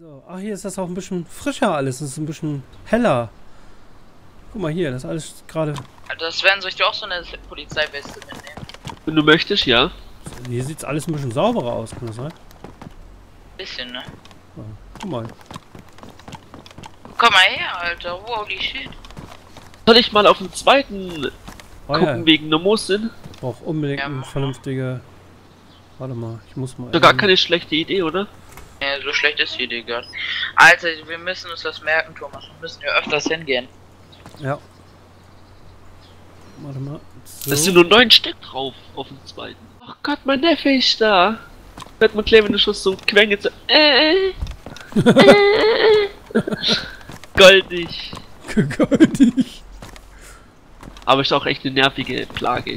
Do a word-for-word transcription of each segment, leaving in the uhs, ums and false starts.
So, ach, hier ist das auch ein bisschen frischer alles. Das ist ein bisschen heller. Guck mal hier, das ist alles gerade. Das werden sich auch so eine Polizeiweste mitnehmen. Wenn du möchtest, ja. Hier sieht es alles ein bisschen sauberer aus, kann das sein? Bisschen, ne? Ja, guck mal. Komm mal her, Alter. Holy shit. Soll ich mal auf den zweiten Oh, gucken ja. wegen der Mosin? Brauch unbedingt Ja, eine mach mal. vernünftige. Warte mal, ich muss mal. Ist doch gar eben- keine schlechte Idee, oder? Ja, so schlecht ist die Idee gar nicht. Alter, wir müssen uns das merken, Thomas. Wir müssen ja öfters hingehen. Ja. Warte mal. So. Da sind nur neun Stück drauf auf dem zweiten. Ach Gott, mein Neffe ist da. Hört man gleich, wenn du schon so quengelt, so äh, äh, äh. Goldig. Goldig. Aber ist auch echt eine nervige Plage.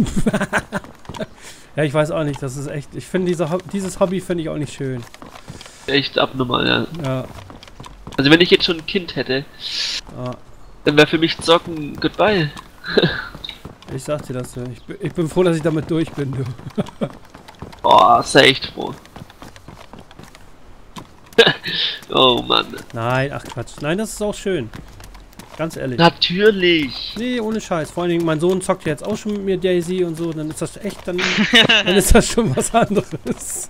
Ja, ich weiß auch nicht, das ist echt. Ich finde diese, Ho- dieses Hobby finde ich auch nicht schön. Echt abnormal, ja. Ja. Also wenn ich jetzt schon ein Kind hätte, ja. dann wäre für mich Zocken goodbye. Ich sag dir das ja. Ich, bin- ich bin froh, dass ich damit durch bin, du. Boah, sei echt froh. Oh Mann. Nein, ach Quatsch. Nein, das ist auch schön. Ganz ehrlich. Natürlich. Nee, ohne Scheiß. Vor allen Dingen, mein Sohn zockt ja jetzt auch schon mit mir Daisy und so. Dann ist das echt, dann, dann ist das schon was anderes.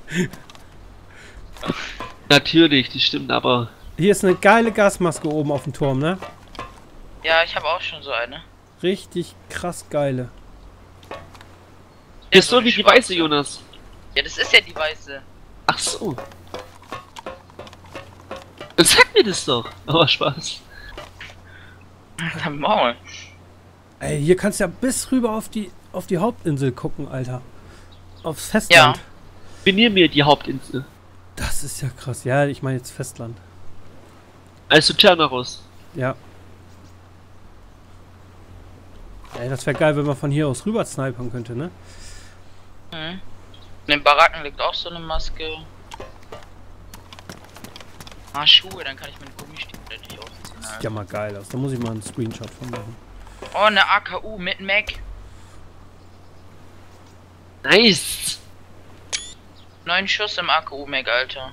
Natürlich, das stimmt, aber Hier ist eine geile Gasmaske oben auf dem Turm, ne? Ja, ich habe auch schon so eine. Richtig krass geile. ist so eine wie die schwarze. weiße, Jonas. Ja, das ist ja die weiße. Ach so. Dann sag mir das doch. Aber Spaß. Alter, Maul. Ey, hier kannst du ja bis rüber auf die auf die Hauptinsel gucken, Alter. Aufs Festland. Ja. Bin hier mir die Hauptinsel. Das ist ja krass. Ja, ich meine jetzt Festland. Also Tschernaros. Ja. Ey, das wäre geil, wenn man von hier aus rüber snipern könnte, ne? Mhm. In den Baracken liegt auch so eine Maske. Ah, Schuhe, dann kann ich meine Gummistiefel endlich ausziehen. Sieht Alter. ja mal geil aus. Da muss ich mal einen Screenshot von machen. Oh, eine A K U mit Mac. Nice. Neun Schuss im A K U Mac, Alter.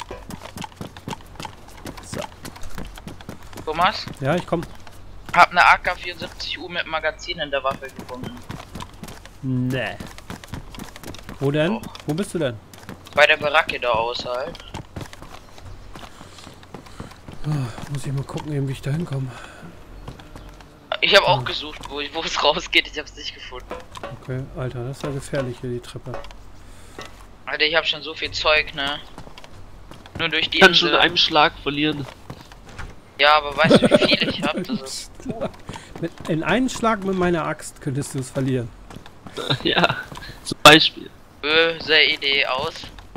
So. Thomas, Ja, ich komm. hab eine A K vierundsiebzig U mit Magazin in der Waffe gefunden. Nee. Wo denn? Doch. Wo bist du denn? Bei der Baracke da außerhalb. Ah, muss ich mal gucken, eben, wie ich da hinkomme. Ich habe auch Hm. gesucht, wo, ich- wo es rausgeht. Ich hab's nicht gefunden. Okay, Alter, das ist ja gefährlich hier, die Treppe. Alter, ich hab schon so viel Zeug, ne? Nur durch die Ich kann schon Insel. in einem Schlag verlieren. Ja, aber weißt du, wie viel ich hab? Das ist... Mit, in einen Schlag mit meiner Axt könntest du es verlieren. Ja, zum Beispiel. Böse Idee aus.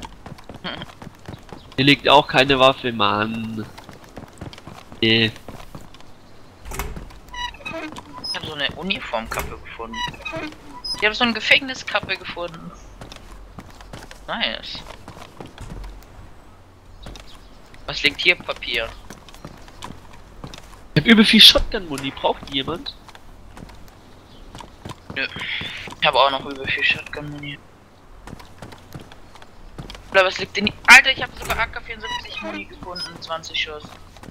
Hier liegt auch keine Waffe, Mann. Nee. Ich habe so eine Uniformkappe gefunden. Ich habe so eine Gefängniskappe gefunden. Nice. Was liegt hier? Papier. Ich hab übel viel Shotgun-Muni. Braucht die jemand? Nö. Ich habe auch noch über viel Shotgun-Muni. Oder was liegt denn? Alter, ich habe sogar A K vierundsiebzig Muni gefunden. zwanzig Schuss.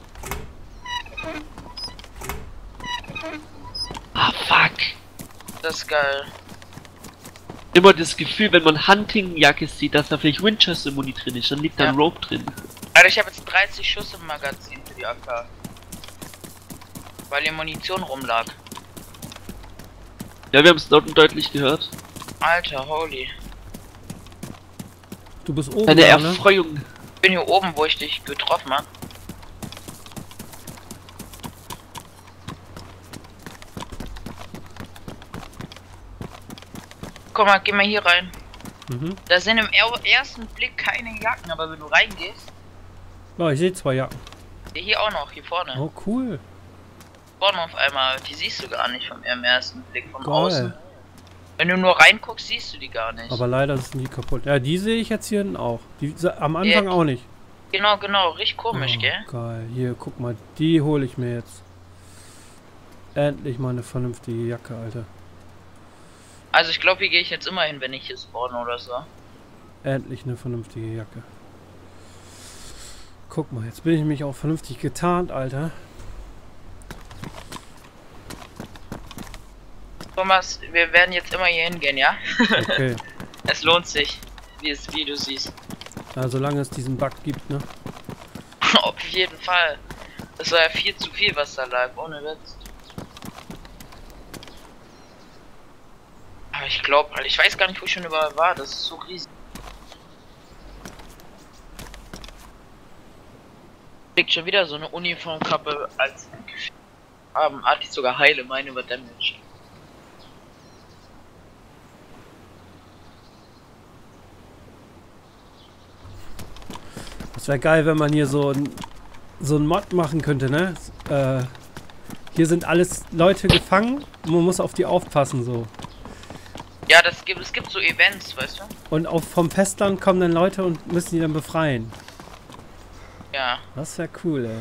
Ah, fuck. Das ist geil. Immer das Gefühl, wenn man Hunting-Jacke sieht, dass da vielleicht Winchester-Muni drin ist, dann liegt da ein Ja. Rope drin. Alter, ich habe jetzt dreißig Schuss im Magazin für die A K. Weil hier Munition rumlag. Ja, wir haben es laut und deutlich gehört. Alter, holy. Du bist oben, Eine da, ne? Erfreuung. Ich bin hier oben, wo ich dich getroffen hab. Komm mal, geh mal hier rein. Mhm. Da sind im er ersten Blick keine Jacken, aber wenn du reingehst, Oh, ich sehe zwei Jacken. hier auch noch, hier vorne. Oh, cool. Vorne auf einmal, die siehst du gar nicht vom im ersten Blick von Geil. außen. Wenn du nur reinguckst, siehst du die gar nicht. Aber leider sind die kaputt. Ja, die sehe ich jetzt hier hinten auch. Die se- am Anfang Ja. auch nicht. Genau, genau, richtig komisch, Oh, gell? geil. Hier, guck mal. Die hole ich mir jetzt. Endlich mal eine vernünftige Jacke, Alter. Also ich glaube, hier gehe ich jetzt immer hin, wenn ich hier spawne oder so. Endlich eine vernünftige Jacke. guck mal, jetzt bin ich mich auch vernünftig getarnt, Alter. Thomas, wir werden jetzt immer hier hingehen, ja? Okay. Es lohnt sich, wie es wie du siehst. Ja, solange es diesen Bug gibt, ne? Auf jeden Fall. Das war ja viel zu viel, was da lag, ohne Witz. Aber ich glaube, ich weiß gar nicht, wo ich schon überall war. Das ist so riesig. Liegt schon wieder so eine Uniformkappe als haben, hat die sogar heile, meine wird damaged. Das wäre geil, wenn man hier so ein so ein Mod machen könnte, ne? Äh, hier sind alles Leute gefangen und man muss auf die aufpassen, so. Ja, das gibt es gibt so Events, weißt du? Und auch vom Festland kommen dann Leute und müssen die dann befreien. Ja. Das wäre cool, ey.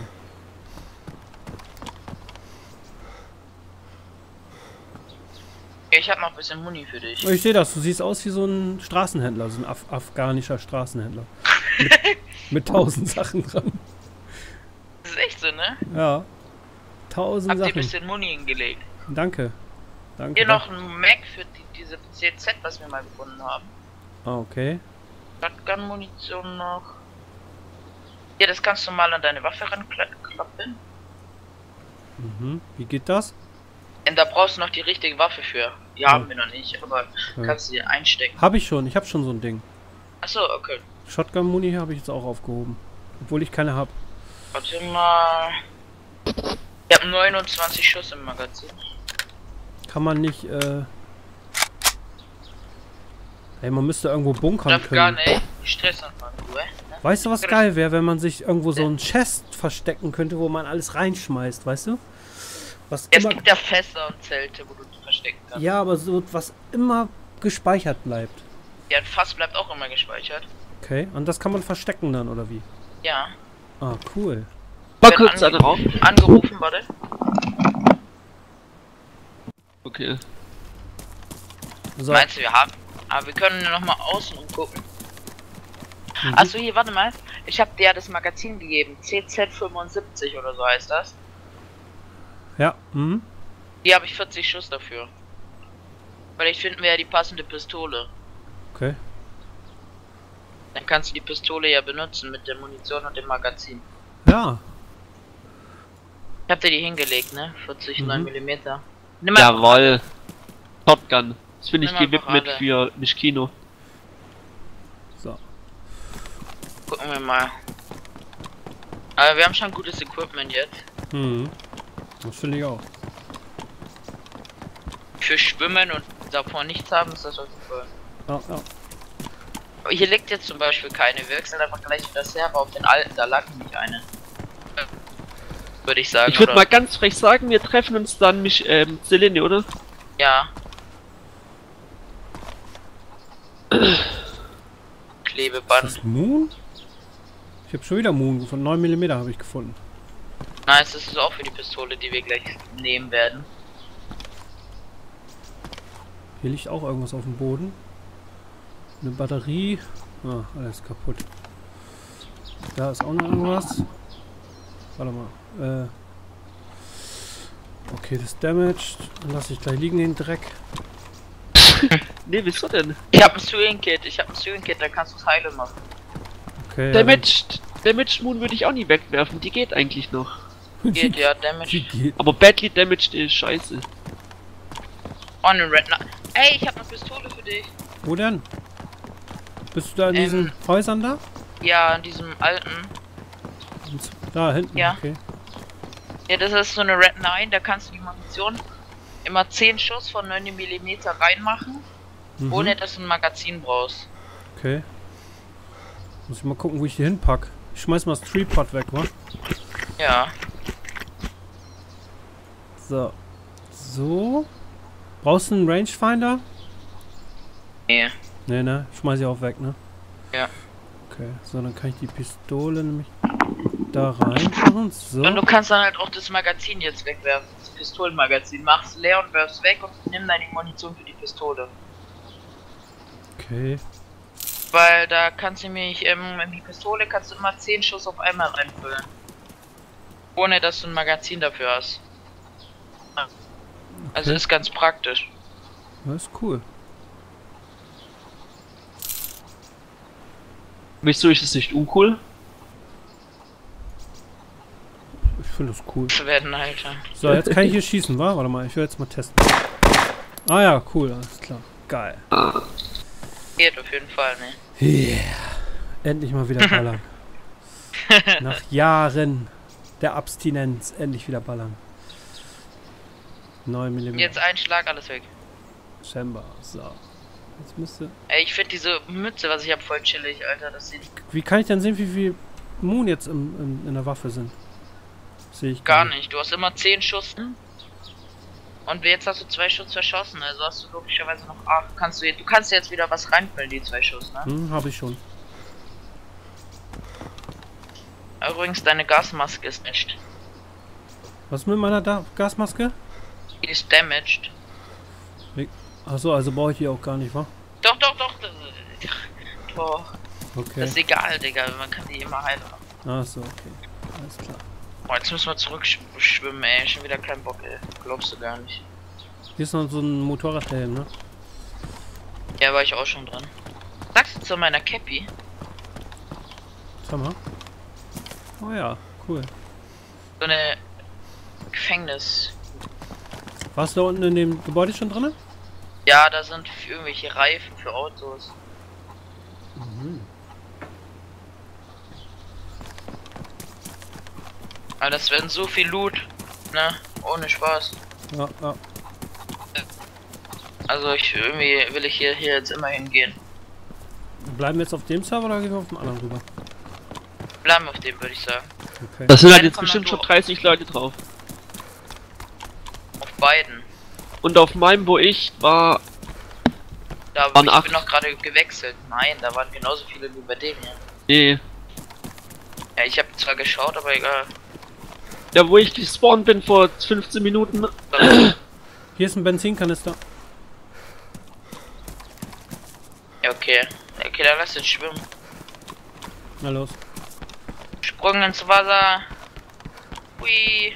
Ich habe noch ein bisschen Muni für dich. Ich sehe das, du siehst aus wie so ein Straßenhändler, so ein Af afghanischer Straßenhändler. Mit, mit tausend Sachen dran. Das ist echt so, ne? Ja. Tausend Habt ihr ein Sachen. bisschen Muni hingelegt. Danke. Danke. Hier noch ein Mac für die, diese C Z, was wir mal gefunden haben. Ah, okay. Shotgun-Munition noch. Ja, das kannst du mal an deine Waffe ranklappen. Mhm. Wie geht das? Und da brauchst du noch die richtige Waffe für. Die Ja. haben wir noch nicht, aber Ja. kannst du dir einstecken. Habe ich schon, ich habe schon so ein Ding. Achso, okay. Shotgun-Muni habe ich jetzt auch aufgehoben. Obwohl ich keine habe. Warte mal. Ich habe neunundzwanzig Schuss im Magazin. Kann man nicht, äh... Ey, man müsste irgendwo bunkern Darf gar können. nicht. Stressanfall, du, ey. Weißt du, was geil wäre, wenn man sich irgendwo so ein Chest verstecken könnte, wo man alles reinschmeißt, weißt du? Was Ja, es immer... gibt ja Fässer und Zelte, wo du die verstecken kannst. Ja, aber so, was immer gespeichert bleibt. Ja, ein Fass bleibt auch immer gespeichert. Okay, und das kann man verstecken dann, oder wie? Ja. Ah, cool. Mal Wird kurz ange- eine rauf. Angerufen, warte. Okay. So. Meinst du, wir haben? Aber wir können noch mal außen umgucken. Mhm. Achso, hier, warte mal. Ich habe dir ja das Magazin gegeben. C Z fünfundsiebzig oder so heißt das. Ja, mhm. Hier habe ich vierzig Schuss dafür. Vielleicht finden wir ja die passende Pistole. Okay. Dann kannst du die Pistole ja benutzen mit der Munition und dem Magazin. Ja. Ich hab dir die hingelegt, ne? vierzig, Mhm. neun Millimeter. Nimm mal. Jawoll. Shotgun. Das finde ich Nimm mal gewidmet Parade. für nicht Kino. So. Gucken wir mal. Aber wir haben schon gutes Equipment jetzt. Mhm. Das finde ich auch. Für Schwimmen und davor nichts haben ist das auf jeden Fall. Ja, ja. Aber hier liegt jetzt zum Beispiel keine. Wir wechseln einfach gleich wieder Server auf den alten, da lag nämlich eine. Würde ich sagen. Ich würde oder? mal ganz frech sagen, wir treffen uns dann mich, ähm, Selene, oder? Ja. Klebeband. Ist das Moon? Ich habe schon wieder Moon von neun Millimeter habe ich gefunden. Nice, das ist auch für die Pistole, die wir gleich nehmen werden. Hier liegt auch irgendwas auf dem Boden. Eine Batterie. Ah, alles kaputt. Da ist auch noch irgendwas. Warte mal. Äh okay, das ist damaged. Dann lasse ich gleich liegen den Dreck. Ne, wieso denn? Ich habe ein Sewing Kit, ich habe ein Sewing Kit, da kannst du es heilen machen. Okay. Damaged, Damaged Moon würde ich auch nie wegwerfen, die geht eigentlich noch. Ja, Geht ja, die Damage. geht. Aber Badly Damaged ist scheiße. Oh, eine Red Knight. Ey, ich habe eine Pistole für dich. Wo denn? Bist du da in Ähm. diesen Häusern da? Ja, in diesem alten. Da hinten. Ja. Okay. Ja, das ist so eine Red Knight, da kannst du die Munition immer zehn Schuss von neun Millimeter reinmachen, Mhm. ohne dass du ein Magazin brauchst. Okay. Muss ich mal gucken, wo ich die hinpack. Ich schmeiß mal das Tripod weg, wa? Ja. So. So. Brauchst du einen Rangefinder? Nee. Ne, ne? Schmeiß ich auch weg, ne? Ja. Okay. So, dann kann ich die Pistole nämlich da reinmachen. So. Und du kannst dann halt auch das Magazin jetzt wegwerfen. Das Pistolenmagazin. Mach's leer und werf's weg und nimm dann die Munition für die Pistole. Okay. Weil da kannst du nämlich, ähm, in die Pistole kannst du immer zehn Schuss auf einmal reinfüllen. Ohne dass du ein Magazin dafür hast. Also Okay. ist ganz praktisch. Das ist cool. Wieso ist es nicht uncool? Ich finde das cool. Zu werden, Alter. So, jetzt kann ich hier schießen, wa? Warte mal, ich will jetzt mal testen. Ah ja, cool, alles klar. Geil. Geht auf jeden Fall, ne? Yeah. Endlich mal wieder ballern. Nach Jahren der Abstinenz endlich wieder ballern. neun Millimeter. Jetzt ein Schlag, alles weg. Chamber. So. Jetzt müsste. Ey, ich finde diese Mütze, was ich hab, voll chillig, Alter. Das sieht Wie kann ich denn sehen, wie viel Moon jetzt im, im, in der Waffe sind? Sehe ich gar nicht. Du hast immer zehn Schuss. Und jetzt hast du zwei Schuss verschossen, also hast du logischerweise noch acht. Kannst du, du kannst jetzt wieder was reinfüllen, die zwei Schuss, ne? Hm, habe ich schon. Übrigens, deine Gasmaske ist nicht. Was ist mit meiner da Gasmaske? Die ist damaged. Achso, also brauche ich die auch gar nicht, wa? Doch, doch, doch. Das, doch. Okay. Das ist egal, Digga. Man kann die immer heilen. Achso, okay. Alles klar. Oh, jetzt müssen wir zurückschwimmen, ey. Schon wieder kein Bock, ey. Glaubst du gar nicht. Hier ist noch so ein Motorradhelm, ne? Ja, war ich auch schon dran. Sagst du zu meiner Cappy? Schau mal. Oh ja, cool. So eine Gefängnis. Warst du da unten in dem Gebäude schon drin? Ja, da sind irgendwelche Reifen für Autos. Mhm. Aber das werden so viel Loot, ne? Ohne Spaß. Ja, ja. Also ich irgendwie will ich hier, hier jetzt immer hingehen. Bleiben wir jetzt auf dem Server oder gehen wir auf dem anderen rüber? Bleiben auf dem, würde ich sagen. Okay. Da sind halt Beide jetzt kommen bestimmt dann schon durch. dreißig Leute drauf. Auf beiden. Und auf meinem, wo ich war, Da Waren ich acht. bin noch gerade gewechselt. Nein, da waren genauso viele wie bei dem hier. nee, Ja, ich habe zwar geschaut, aber egal. da wo ich gespawnt bin vor fünfzehn Minuten. Hier ist ein Benzinkanister. Ja, okay. Okay, dann lass uns schwimmen. Na los. Sprung ins Wasser. Hui.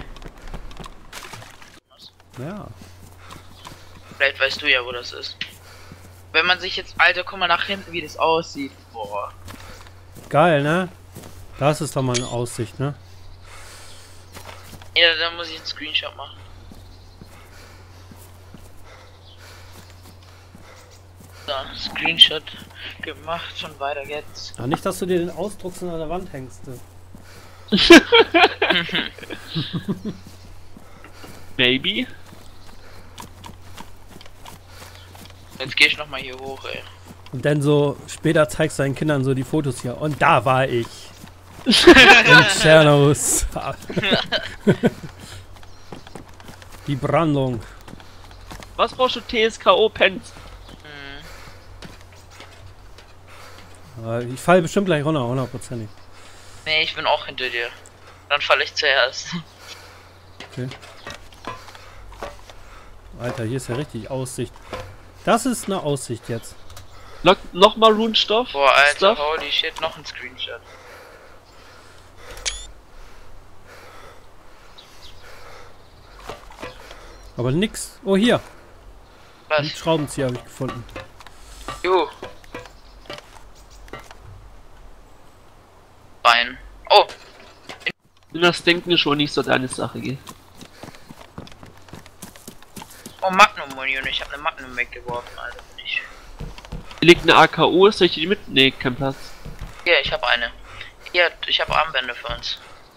Ja. Vielleicht weißt du ja, wo das ist. Wenn man sich jetzt, Alter, guck mal nach hinten, wie das aussieht. Boah. Geil, ne? Das ist doch mal eine Aussicht, ne? Ja, dann muss ich einen Screenshot machen. So, Screenshot gemacht und weiter geht's. Ja, nicht, dass du dir den ausdruckst und an der Wand hängst. Du. Maybe. Jetzt geh ich noch mal hier hoch, ey. Und dann so später zeigst du deinen Kindern so die Fotos hier. Und da war ich. In Tschernos. Die Brandung. Was brauchst du T S K O-Pens? Hm. Äh, Ich falle bestimmt gleich runter, hundertprozentig. Nee, ich bin auch hinter dir. Dann falle ich zuerst. Okay. Alter, hier ist ja richtig Aussicht. Das ist eine Aussicht jetzt. Noch, noch mal Runenstoff? Boah, Alter, Stuff? holy shit, noch ein Screenshot. Aber nix. Oh, hier. Einen Was? Schraubenzieher habe ich gefunden. Jo. Rein. Oh, Das Denken ist schon nicht so deine Sache, gell? oh, Magnum-Munition. Ich habe eine Magnum weggeworfen, Alter. Bin ich. Hier liegt eine A K U, soll ich die mit? Nee, kein Platz. Hier, ich habe eine. Hier, ich habe Armbänder für uns.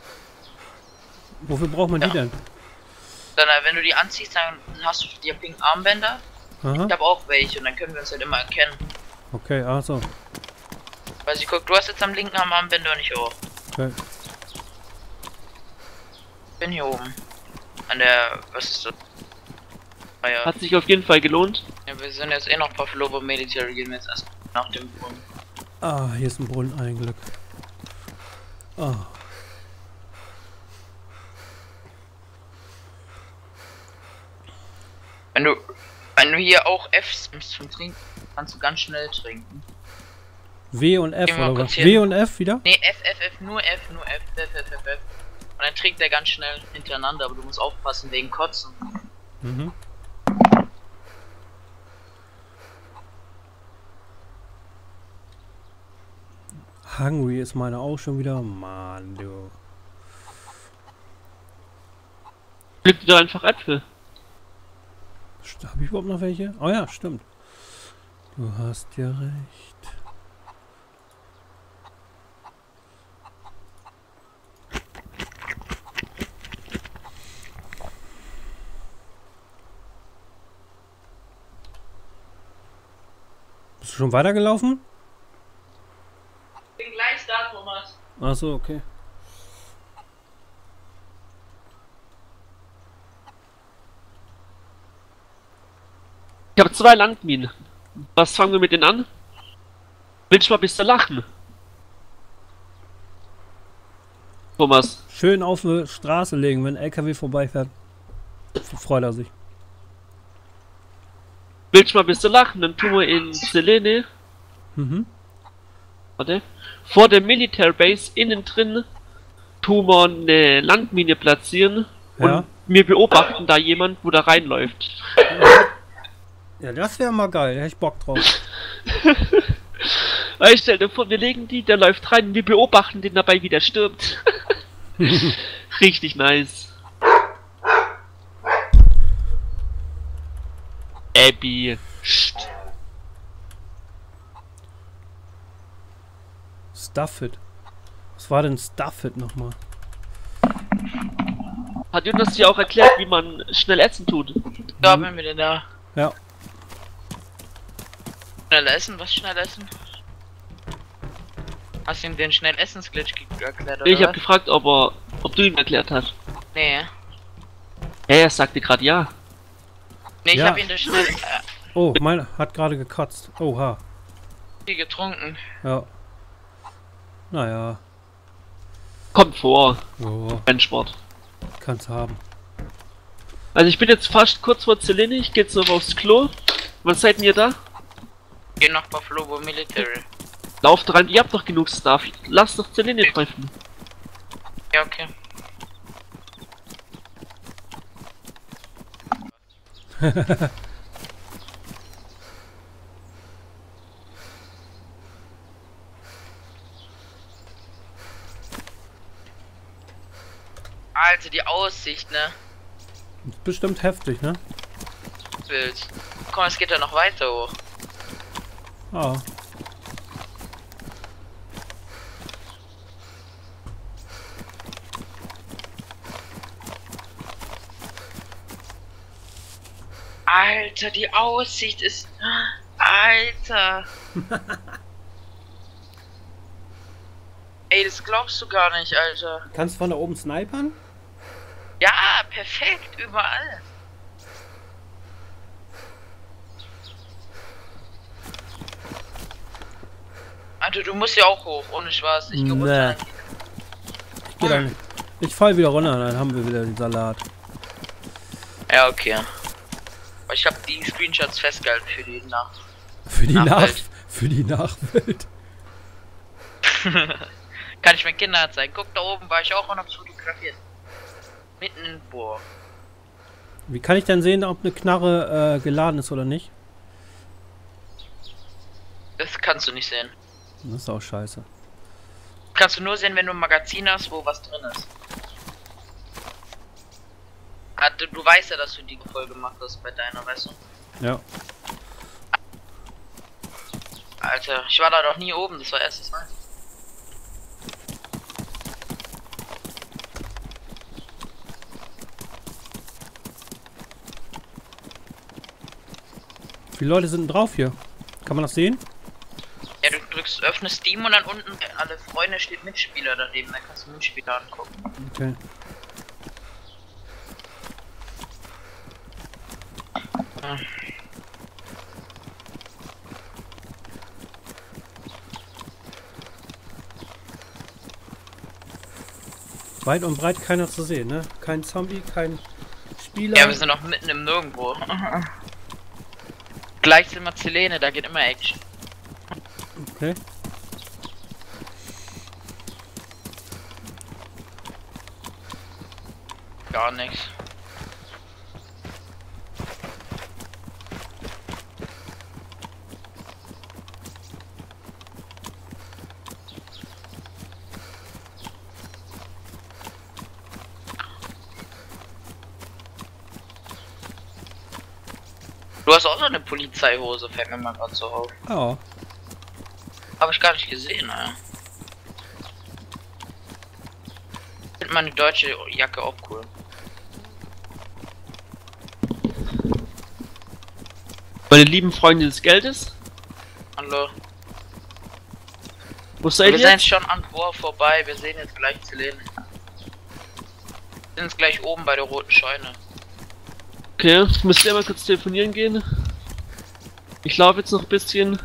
Wofür braucht man Ja. die denn? Dann, äh, wenn du die anziehst, dann hast du die pinken Armbänder. Aha. Ich habe auch welche und dann können wir uns halt immer erkennen. Okay, also. Weil sie guckt, du hast jetzt am linken Arm Armbänder und ich auch. Okay. Ich bin hier oben. An der, was ist das? Ah ja. Hat sich auf jeden Fall gelohnt. Ja, wir sind jetzt eh noch Pavlova Military, gehen wir jetzt erst nach dem Brunnen. Ah, hier ist ein Brunnen, ein Glück. Ah. Wenn du, wenn du hier auch F nimmst zum Trinken, kannst du ganz schnell trinken. W und F Gehen wir mal oder kurz was? hier. W und F wieder? Ne, F, F, F, nur F, nur F, F, F, F, F. Und dann trägt der ganz schnell hintereinander, aber du musst aufpassen wegen Kotzen. Mhm. Hungry ist meine auch schon wieder. Mann, du. Pflück dir einfach Äpfel. Habe ich überhaupt noch welche? Oh ja, stimmt. Du hast ja recht. Bist du schon weitergelaufen? Bin gleich da, Thomas. Ach so, okay. Ich habe zwei Landminen. Was fangen wir mit denen an? Willst du mal ein bisschen lachen? Thomas. Schön auf die Straße legen, wenn ein L K W vorbeifährt. Freut er sich. Willst du mal ein bisschen lachen? Dann tun wir in Selene. Mhm. Warte. Vor der Military Base innen drin tun wir eine Landmine platzieren. Ja. Und wir beobachten da jemand, wo da reinläuft. Ja, das wäre mal geil. Da hätte ich Bock drauf. Ich stell dir vor, wir legen die, der läuft rein und wir beobachten den dabei, wie der stirbt. Richtig nice. Abby. Psst. Stuff It. Was war denn Stuff It nochmal? Hat Jonas dir auch erklärt, wie man schnell essen tut? Ja, wenn wir denn da. Ja. Schnell essen? Was schnell essen? Hast du ihm den schnell Essensglitch erklärt, oder Ich habe was? gefragt, ob er, ob du ihm erklärt hast. Nee. Ja, er sagte gerade ja. Nee, ich Ja. hab ihn das schnell äh, Oh, meine hat gerade gekotzt. Oha. viel getrunken. Ja. Naja. Kommt vor, Oh, Rennsport. kann's haben. Also ich bin jetzt fast kurz vor Selene, ich geh jetzt noch aufs Klo. Was seid ihr da? Geh nach Buffalo Military. Lauft rein, ihr habt doch genug Stuff. Lasst doch Selene treffen. Ja, okay. Alter, die Aussicht, ne? Ist bestimmt heftig, ne? Wild. Komm, es geht ja noch weiter hoch. Ah. Alter, die Aussicht ist... Alter. Ey, das glaubst du gar nicht, Alter. Kannst du von da oben snipern? Ja, perfekt, überall. Alter, du musst ja auch hoch, ohne Spaß. Ich geh Nee. runter. Ich geh da nicht. Ich fall wieder runter, dann haben wir wieder den Salat. Ja, okay. Aber ich hab die Screenshots festgehalten für die Nacht. Für die Nach Nachwelt. für die Nachwelt. Kann ich meinen Kindern zeigen. Guck, da oben war ich auch und hab's fotografiert. Mitten in Bohr. Wie kann ich denn sehen, ob eine Knarre äh, geladen ist oder nicht? Das kannst du nicht sehen. Das ist auch scheiße. Kannst du nur sehen, wenn du ein Magazin hast, wo was drin ist. Ah, du, du weißt ja, dass du die Folge gemacht hast bei deiner, weißt du? Ja. Alter, ich war da doch nie oben, das war erstes Mal. Wie viele Leute sind denn drauf hier? Kann man das sehen? Ja, du drückst, öffnest Steam und dann unten alle Freunde steht Mitspieler daneben, dann kannst du Mitspieler angucken. Okay. Ja. Weit und breit keiner zu sehen, ne? Kein Zombie, kein Spieler. Ja, wir sind noch mitten im Nirgendwo. Gleich sind wir Selene, da geht immer Action. Okay. Gar nichts. Du hast auch so eine Polizeihose, fällt mir mal gerade so auf. Ja. Habe ich gar nicht gesehen, naja. Ich finde meine deutsche Jacke auch cool. Meine lieben Freunde des Geldes. Hallo. Wo seid Wir ihr sind jetzt? schon an Bohr vorbei, wir sehen jetzt gleich Zelene. Wir sind jetzt gleich oben bei der roten Scheune. Okay, müsst ihr mal kurz telefonieren gehen. Ich laufe jetzt noch ein bisschen.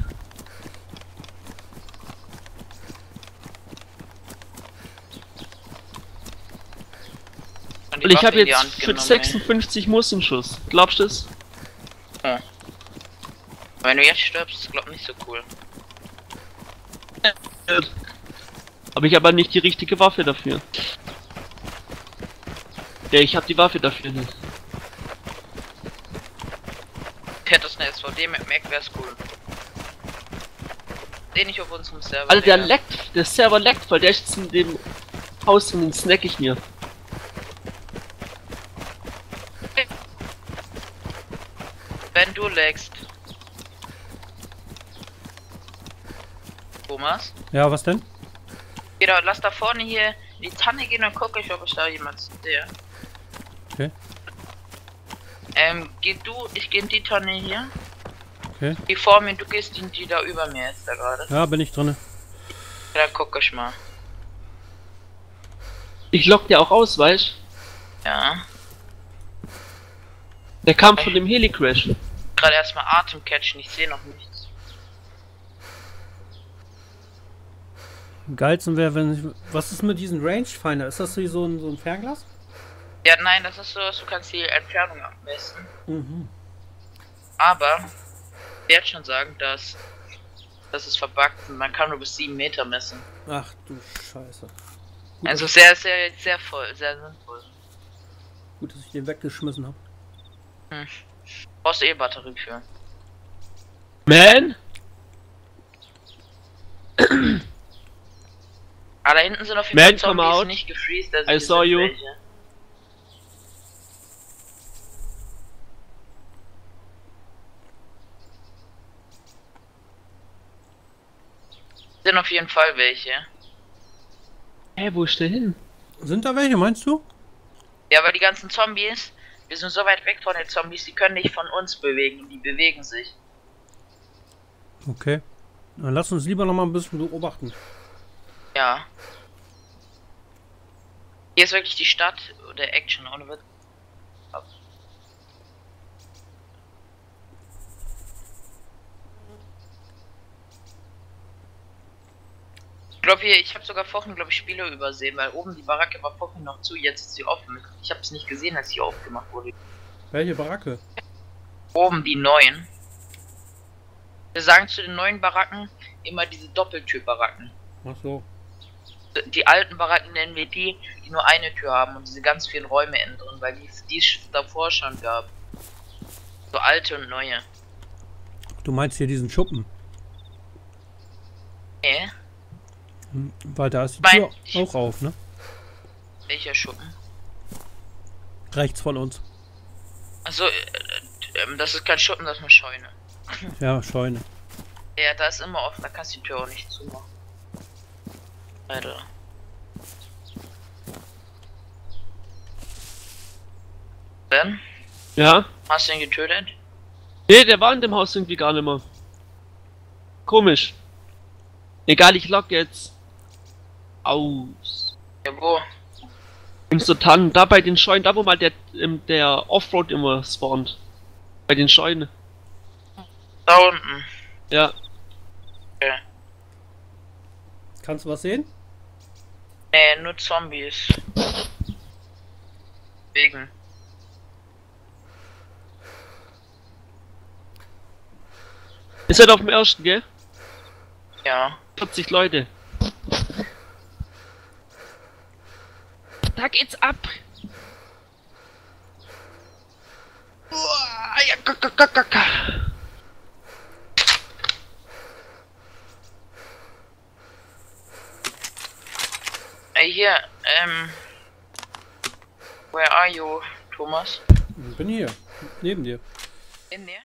Und die Und ich Waffe habe in die jetzt Hand für genommen, sechsundfünfzig Mussenschuss. Glaubst du das? ey. Ja. Wenn du jetzt stirbst, ist glaub nicht so cool. Aber ich habe nicht die richtige Waffe dafür. Ja, ich habe die Waffe dafür nicht. Hättest eine S V D mit Mac, wär's cool. Den ich auf unserem Server. Also der Digga. leckt, der Server leckt voll, der ist jetzt in dem Haus und den snack ich mir. Wenn du lagst. Thomas? Ja, was denn? Geh da, lass da vorne hier in die Tanne gehen und gucke ich, ob ich da jemand sehe. Okay. Ähm, geh du, ich geh in die Tanne hier. Okay. Die vor mir, du gehst in die da über mir jetzt da gerade. Ja, bin ich drinne. Ja, dann guck ich mal. Ich lock dir auch aus, weißt? Ja. Der kam von dem Helicrash. Gerade erstmal Atem catchen, ich sehe noch nichts. Am geilsten wäre, wenn ich... Was ist mit diesem Rangefinder? Ist das hier so ein, so ein Fernglas? Ja, nein, das ist so, dass du kannst die Entfernung abmessen. Mhm. Aber ich werde schon sagen, dass das ist verbuggt und man kann nur bis sieben Meter messen. Ach du Scheiße. Gut, Also sehr, sehr, sehr voll, sehr sinnvoll. gut, dass ich den weggeschmissen habe. Hm. Brauchst du eh Batterie für. Man? Ah, da hinten sind auf jeden Man, Fall come Zombies out. nicht gefreezed, also I hier saw sind you. welche. Sind auf jeden Fall welche. Hä, wo ist der hin? Sind da welche, meinst du? Ja, aber die ganzen Zombies, wir sind so weit weg von den Zombies, die können nicht von uns bewegen, die bewegen sich. Okay. Dann lass uns lieber noch mal ein bisschen beobachten. Ja. Hier ist wirklich die Stadt oder Action ohne Witz. Ich glaube hier, ich habe sogar vorhin, glaube ich, Spiele übersehen, weil oben die Baracke war vorhin noch zu, jetzt ist sie offen. Ich habe es nicht gesehen, als sie aufgemacht wurde. Welche Baracke? Oben die neuen. Wir sagen zu den neuen Baracken immer diese Doppeltür-Baracken. Ach so. Die alten Baracken nennen wir die, die nur eine Tür haben und diese ganz vielen Räume innen drin, weil die die es davor schon gab. So alte und neue. Du meinst hier diesen Schuppen? Nee, Hm, weil da ist die Mein- Tür auch auf, ne? welcher Schuppen? Rechts von uns. Also, äh, äh, das ist kein Schuppen, das ist eine Scheune. Ja, Scheune. Ja, da ist immer offen, da kannst du die Tür auch nicht zumachen. Leider. Denn? Ja? Hast du ihn getötet? Nee, der war in dem Haus irgendwie gar nicht mehr. Komisch. Egal, ich lock jetzt aus. Ja, wo? Im Sotan, da bei den Scheunen, da wo mal der, ähm, der Offroad immer spawnt. Bei den Scheunen. Da unten. Ja. Okay. Kannst du was sehen? Nee, nur Zombies. Wegen. Ist halt auf dem ersten, gell? Ja. vierzig Leute. Da geht's ab. Ey, hier, ähm... Where are you, Thomas? Ich bin hier. Neben dir. In der?